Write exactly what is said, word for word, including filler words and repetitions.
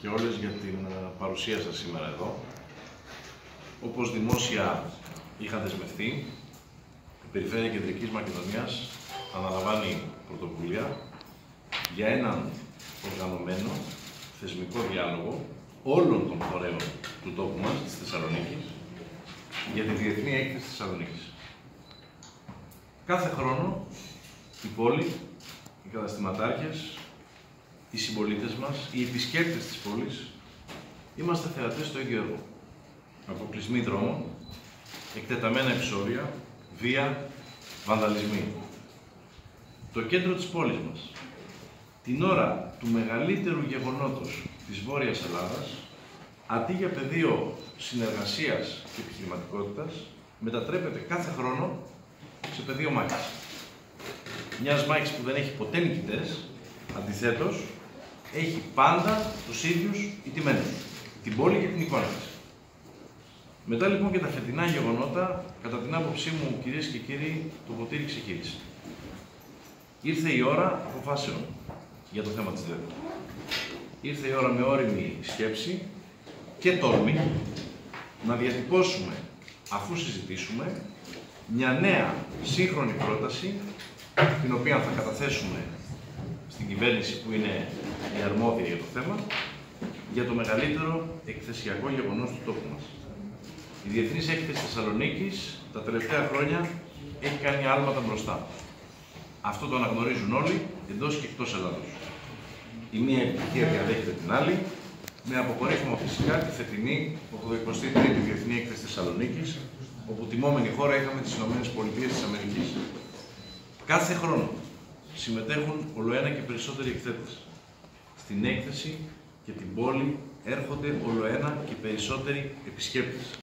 και όλες για την παρουσία σας σήμερα εδώ. Όπως δημόσια είχα δεσμευτεί, η Περιφέρεια Κεντρικής Μακεδονίας αναλαμβάνει πρωτοβουλία για έναν οργανωμένο θεσμικό διάλογο όλων των φορέων του τόπου μας, της Θεσσαλονίκης, για τη Διεθνή Έκθεση της Θεσσαλονίκης. Κάθε χρόνο η πόλη, οι καταστηματάρχες, οι συμπολίτες μας, οι επισκέπτες της πόλης, είμαστε θεατές στο ίδιο έργο. Αποκλεισμοί δρόμων, εκτεταμένα επεισόδια, βία, βανδαλισμοί. Το κέντρο της πόλης μας, την ώρα του μεγαλύτερου γεγονότος της Βόρειας Ελλάδας, αντί για πεδίο συνεργασίας και επιχειρηματικότητας, μετατρέπεται κάθε χρόνο σε πεδίο μάχης. Μιας μάχης που δεν έχει ποτέ νικητές, αντιθέτως, έχει πάντα τους ίδιους ηττημένους, την πόλη και την εικόνα της. Μετά λοιπόν και τα φετινά γεγονότα, κατά την άποψή μου, κυρίες και κύριοι, το ποτήρι ξεκίνησε. Ήρθε η ώρα αποφάσεων για το θέμα της ΔΕΔ. Ήρθε η ώρα με ώριμη σκέψη και τόλμη να διατυπώσουμε, αφού συζητήσουμε, μια νέα σύγχρονη πρόταση, την οποία θα καταθέσουμε στην κυβέρνηση που είναι η αρμόδια για το θέμα, για το μεγαλύτερο εκθεσιακό γεγονός του τόπου μας. Η Διεθνής Έκθεση Θεσσαλονίκης τα τελευταία χρόνια έχει κάνει άλματα μπροστά. Αυτό το αναγνωρίζουν όλοι, εντός και εκτός Ελλάδος. Η μία επιτυχία διαδέχεται την άλλη, με αποκορύφωμα φυσικά τη φετινή ογδοηκοστή τρίτη Διεθνή Έκθεση Θεσσαλονίκης, όπου τιμόμενη χώρα είχαμε τις Ηνωμένες Πολιτείες της Αμερικής. Κάθε χρόνο συμμετέχουν ολοένα και περισσότεροι εκθέτες. Στην έκθεση και την πόλη έρχονται ολοένα και περισσότεροι επισκέπτες.